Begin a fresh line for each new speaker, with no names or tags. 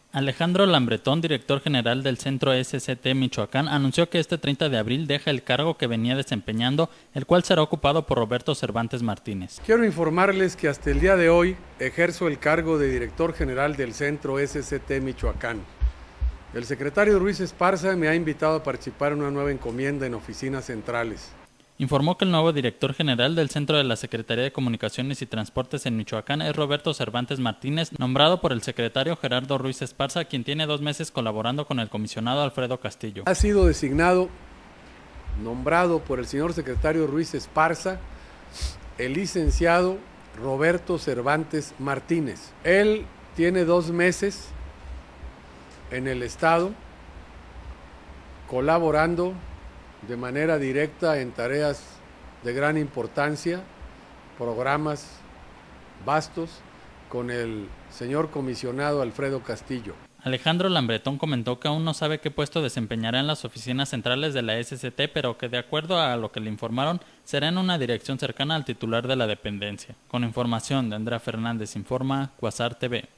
Alejandro Lambretón, director general del Centro SCT Michoacán, anunció que este 30 de abril deja el cargo que venía desempeñando, el cual será ocupado por Roberto Cervantes Martínez.
Quiero informarles que hasta el día de hoy ejerzo el cargo de director general del Centro SCT Michoacán. El secretario Ruiz Esparza me ha invitado a participar en una nueva encomienda en oficinas centrales.
Informó que el nuevo director general del Centro de la Secretaría de Comunicaciones y Transportes en Michoacán es Roberto Cervantes Martínez, nombrado por el secretario Gerardo Ruiz Esparza, quien tiene 2 meses colaborando con el comisionado Alfredo Castillo.
Ha sido nombrado por el señor secretario Ruiz Esparza, el licenciado Roberto Cervantes Martínez. Él tiene 2 meses en el Estado colaborando de manera directa en tareas de gran importancia, programas vastos, con el señor comisionado Alfredo Castillo.
Alejandro Lambretón comentó que aún no sabe qué puesto desempeñará en las oficinas centrales de la SCT, pero que de acuerdo a lo que le informaron, será en una dirección cercana al titular de la dependencia. Con información de Andrea Fernández, informa Cuasar TV.